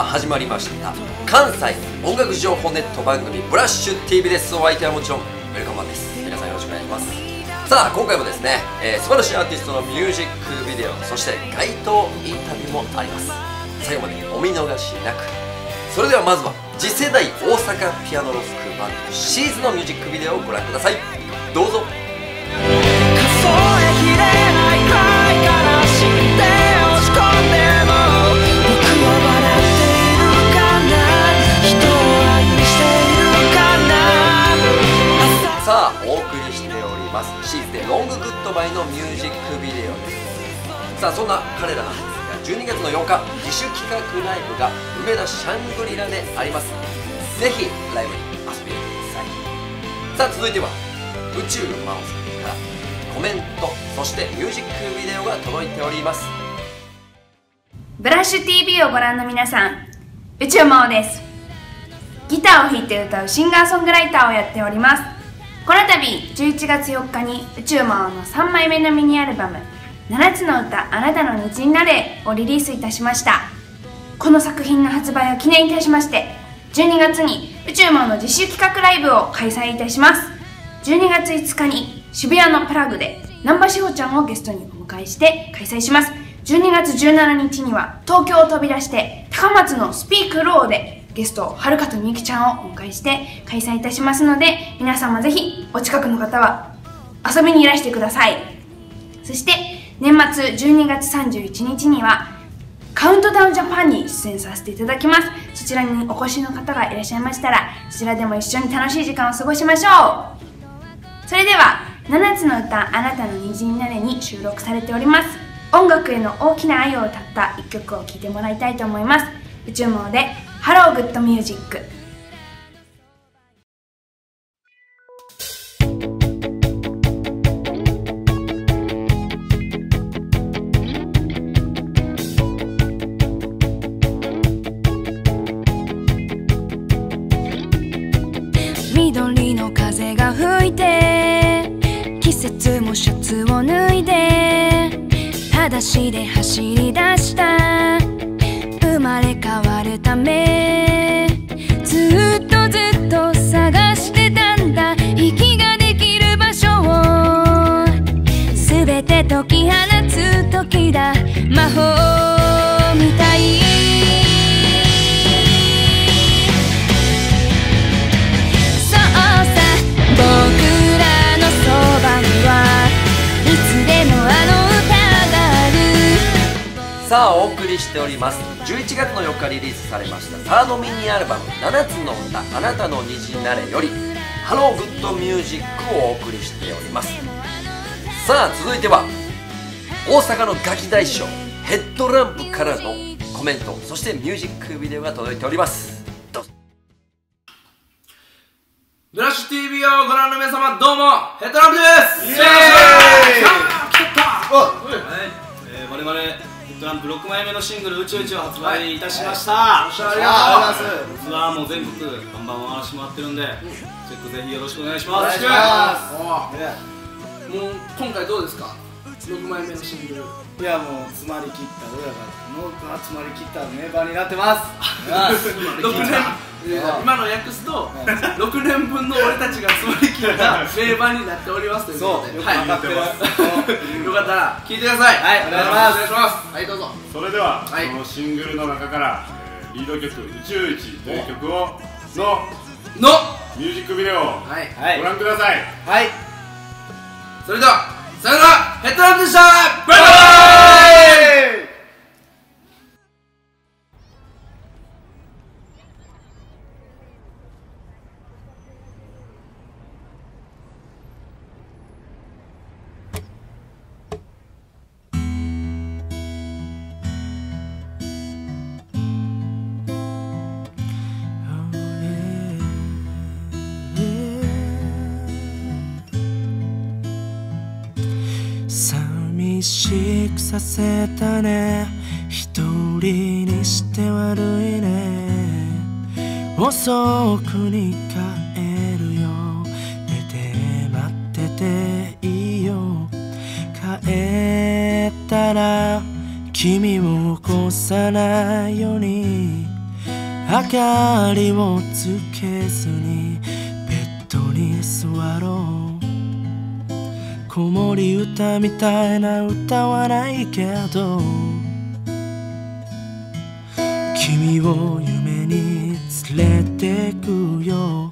始まりました関西音楽情報ネット番組ブラッシュ TV です。お相手はもちろんウェルカムマンです。皆さんよろしくお願いします。さあ今回もですね、素晴らしいアーティストのミュージックビデオ、そして街頭インタビューもあります。最後までお見逃しなく。それではまずは次世代大阪ピアノロックバンドシーズのミュージックビデオをご覧ください。どうぞ。さあお送りしておりますシーズでロンググッドバイのミュージックビデオです。さあそんな彼らなんですが、12月の8日自主企画ライブが梅田シャングリラであります。ぜひライブに遊びに来てください。さあ続いては宇宙魔王さんからコメント、そしてミュージックビデオが届いております。 ブラッシュ TV をご覧の皆さん、宇宙魔王です。ギターを弾いて歌うシンガーソングライターをやっております。この度11月4日に宇宙魔王の3枚目のミニアルバム「7つの歌あなたの虹になれ」をリリースいたしました。この作品の発売を記念いたしまして、12月に宇宙魔王の自主企画ライブを開催いたします。12月5日に渋谷のプラグで難波志保ちゃんをゲストにお迎えして開催します。12月17日には東京を飛び出して高松のスピークローでゲストはるかとみゆきちゃんをお迎えして開催いたしますので、皆様ぜひお近くの方は遊びにいらしてください。そして年末12月31日にはカウントダウンジャパンに出演させていただきます。そちらにお越しの方がいらっしゃいましたら、そちらでも一緒に楽しい時間を過ごしましょう。それでは7つの歌あなたの虹になれに収録されております音楽への大きな愛を歌った一曲を聴いてもらいたいと思います。宇宙魔王でハローグッドミュージック。 緑の風が吹いて季節もシャツを脱いで裸足で走り出した。生まれ変わるためずっとずっと探してたんだ。息ができる場所を全て解き放つ時だ。魔法みたい。そうさ僕らのそばにはいつでもあの歌がある。 さあお送りしております11月の4日リリースされましたサードミニアルバム「7つの歌あなたの虹になれ」より「ハローグッドミュージック」をお送りしております。さあ続いては大阪のガキ大将ヘッドランプからのコメント、そしてミュージックビデオが届いております。どうぞ。 ブラッシュ TV をご覧の皆様、どうもヘッドランプです。イエーイ。我々ヘッドランプ6枚目のシングル「宇宙一」を発売いたしました。ありがとうございます。ツアーも全国看板を回してもらってるんで、チェックぜひよろしくお願いします。 もう今回どうですか、6枚目のシングル。 いやもう詰まりきった、俺らが詰まりきったメンバーになってます。 6年今の訳すと6年分の俺たちが詰まりきった名盤になっておりますということで、 よく分かってます。 よかったら聴いてください。 はい、お願いします。 お願いします。はい、どうぞ。 それでは、このシングルの中から、リード曲「宇宙一」という曲をのミュージックビデオをご覧ください。 はい、 それではさよなら、ヘッドランプでした。バイバイ。 寂しくさせたね、一人にして悪いね。遅くに帰るよ、寝て待ってていいよ。帰ったら君を起こさないように明かりをつけずにベッドに座ろう。子守歌みたいな歌はないけど、君を夢に連れてくよ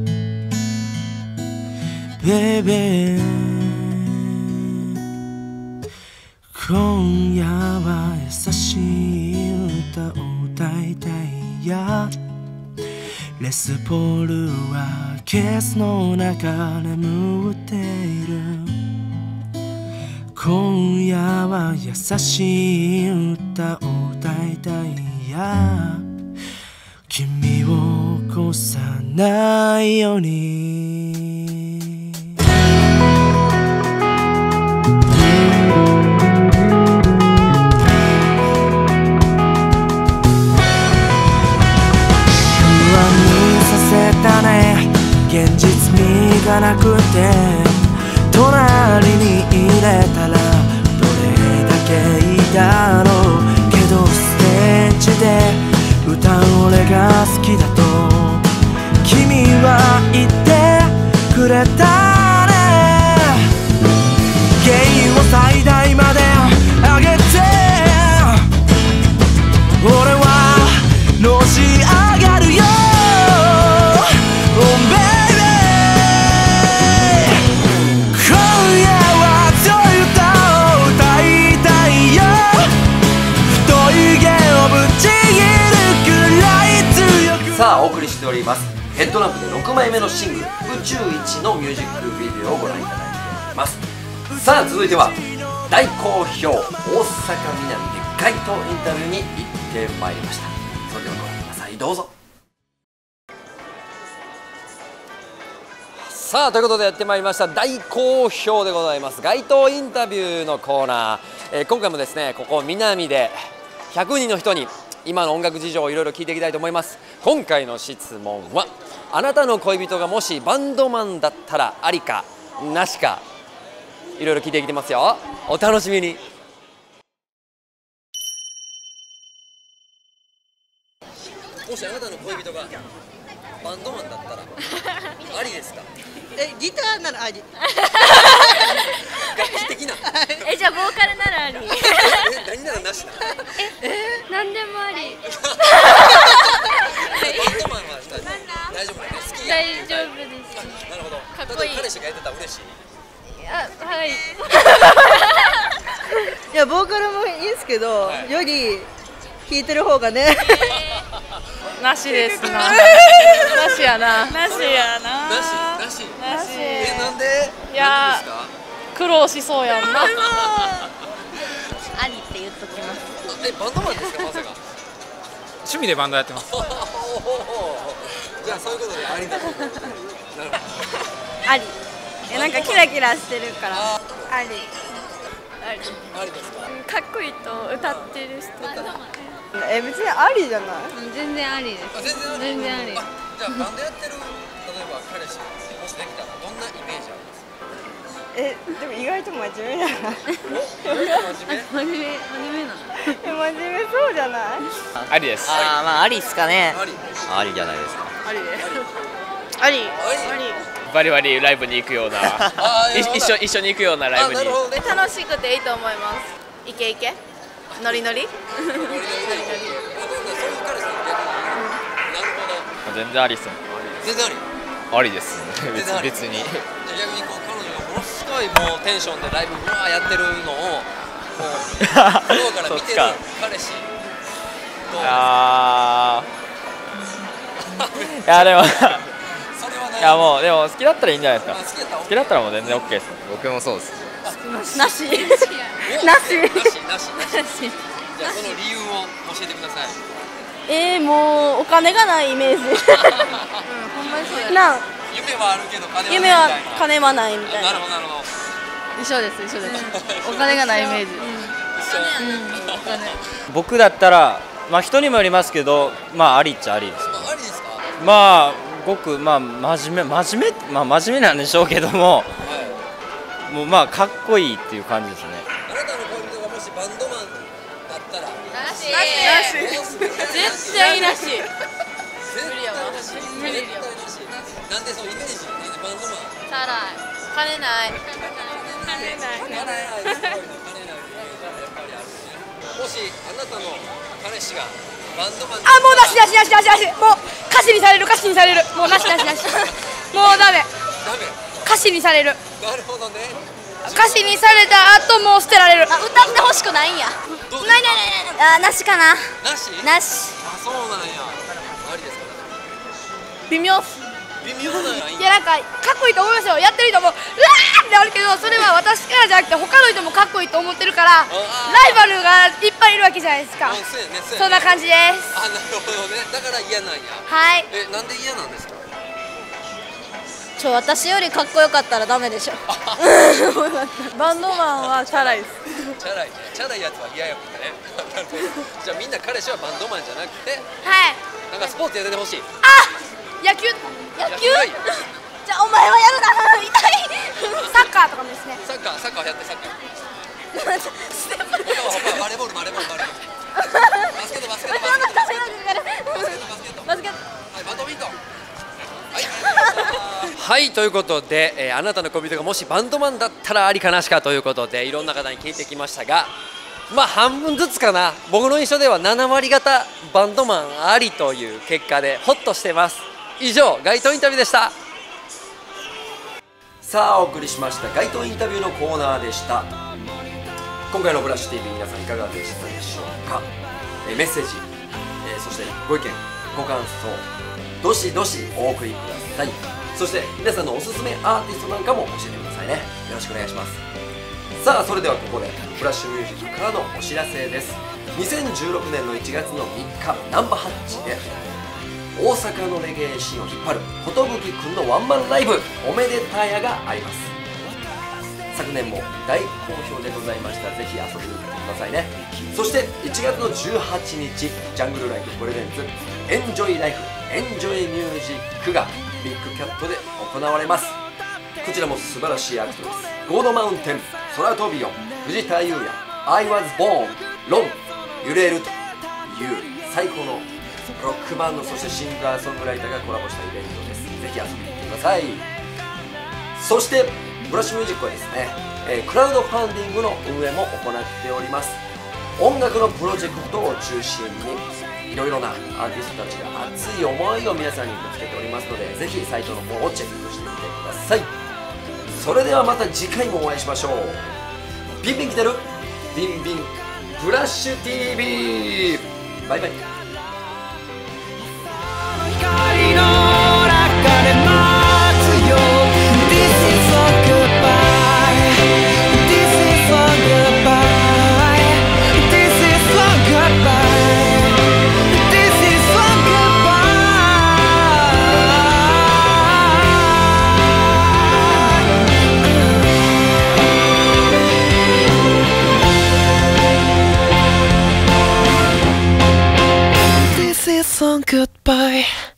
ベイベー。今夜は優しい歌を歌いたいや。レスポールはケースの中眠っている。今夜は優しい歌を歌いたいや。君を起こさないように。現実味がなくて隣に入れたらどれだけいいだろうけど、ステージで歌う俺が好きだと君は言ってくれたね。ゲインを最大まで上げて俺はのし上がるよ。 さあお送りしておりますヘッドランプで6枚目のシングル「宇宙一」のミュージックビデオをご覧いただいております。さあ続いては大好評大阪南で街頭インタビューに行ってまいりました。それではご覧ください、どうぞ。さあということでやってまいりました大好評でございます街頭インタビューのコーナー、今回もですねここ南で100人の人に今の音楽事情をいろいろ聞いていきたいと思います。今回の質問は、あなたの恋人がもしバンドマンだったらありかなしか、いろいろ聞いてきてますよ。お楽しみに。もしあなたの恋人がバンドマンだったらありですか？ ギターならあり。 楽器的な。 じゃあボーカルならあり。 何ならなしな。 何でもあり。 バンドマンは大丈夫だね。好き。 大丈夫です。 なるほど。 かっこいい。 彼氏がやってたら嬉しい。 はい。 いやボーカルもいいんですけど、より弾いてる方がね。 なしですな。なしやな。なしやな。 なし。なんで？ いや苦労しそうやんな。 ありって言っときます。 バンドマンですかまさか？ 趣味でバンドやってます。 じゃあそういうことでありだと思う。なるほど。 あり。なんかキラキラしてるから。あり。 ありですか？ かっこいいと歌ってる人。 別にありじゃない？ 全然ありです。全然あり。 じゃあバンドやってる例えば彼氏もしできたらどんなイメージあります？ でも意外と真面目じゃない？ 真面目な。 真面目そうじゃない？ ありです。 まあありっすかね。 ありじゃないですか。 ありです。あり。 バリバリライブに行くような一緒に行くようなライブに。 楽しくていいと思います。イケイケノリノリ。 全然ありっす。 全然あり。 ありです。別に。 逆にこう彼女がものすごいもうテンションでライブうわーやってるのをこう向こうから見てる彼氏と。 いやでも。 それはね。 いやもうでも好きだったらいいんじゃないですか。 好きだったらもう全然 OK です。僕もそうです。 なし。 なし。じゃあその理由を教えてください。 もうお金がないイメージ。 ほんまにそうやな。 夢はあるけど夢は金はないみたいな。 なるほどなるほど。 一緒です。お金がないイメージ。 僕だったらまあ人にもよりますけど、まあありっちゃありです。 ありですか？ まあごくまあ真面目なんでしょうけども、もうまあかっこいいっていう感じですね。 あなたの恋人がもしバンドマンだったら？なし。 絶対なし。 絶対なし。 無理よ。 なんでそのイメージバンドマン。 チャラい。金ない。金ない。 金ないすごいね。金ないイメージはやっぱりあるね。もしあなたの彼氏がバンドマン。 あ、もうなしなしなしなしなし。もう歌詞にされる歌詞にされる。もうなしなしなし。もうダメ。 ダメ。 歌詞にされる。 なるほどね。 歌詞にされた後もう捨てられる。 あ、歌ってほしくないんや。ないないないない。あ、なしかな。 なし。 なし。 あ、そうなんや。ありですか。 微妙。 微妙なんや。 いや、なんかかっこいいと思いますよ。やってる人もうわーってあるけど、それは私からじゃなくて他の人もかっこいいと思ってるから、ライバルがいっぱいいるわけじゃないですか。そんな感じです。 あ、なるほどね。だから嫌なんや。 はい。 なんで嫌なんですか。 私よりかっこよかったらダメでしょ。バンドマンはチャラいです。 チャラいね。チャラいやつは嫌やもんね。じゃあみんな彼氏はバンドマンじゃなくて、 はい。 なんかスポーツやっててほしい。 あ、野球。 野球？じゃあお前はやるな。痛い。 サッカーとかもですね。 サッカーやってサッカー。バレーボール。バスケット。バスケット。はい、バドミントン。はい、ということで、あなたの恋人がもしバンドマンだったらありかなしかということでいろんな方に聞いてきましたが、まあ半分ずつかな。僕の印象では7割方バンドマンありという結果でホッとしてます。以上、街頭インタビューでした。さあお送りしました街頭インタビューのコーナーでした。今回のブラッシュ TV 皆さんいかがでしたでしょうか。メッセージ、そしてご意見ご感想どしどしお送りください。そして皆さんのおすすめアーティストなんかも教えてくださいね。よろしくお願いします。さあそれではここでフラッシュミュージックからのお知らせです。2016年の1月の3日ナンバーハッチで大阪のレゲエシーンを引っ張る寿くんのワンマンライブおめでたやがあります。昨年も大好評でございました。ぜひ遊びに来てくださいね。そして1月の18日ジャングルライフプレゼンツエンジョイライフエンジョイミュージックがビッグキャットで行われます。こちらも素晴らしいアクトです。ゴードマウンテン、空飛びよ、藤田優也、I was born、ロン、揺れるという最高のロックバンド、そしてシンガーソングライターがコラボしたイベントです。ぜひ遊びに来てください。そしてブラッシュミュージックはですね、クラウドファンディングの運営も行っております。音楽のプロジェクトを中心にいろいろなアーティストたちが熱い思いを皆さんにぶつけておりますので、ぜひサイトの方をチェックしてみてください。それではまた次回もお会いしましょう。ビンビン来てるビンビンブラッシュ TV、 バイバイ。光の中で待つよ。 This is a goodbye, This is a goodbye, This is a goodbye, This is a goodbye, This is a goodbye.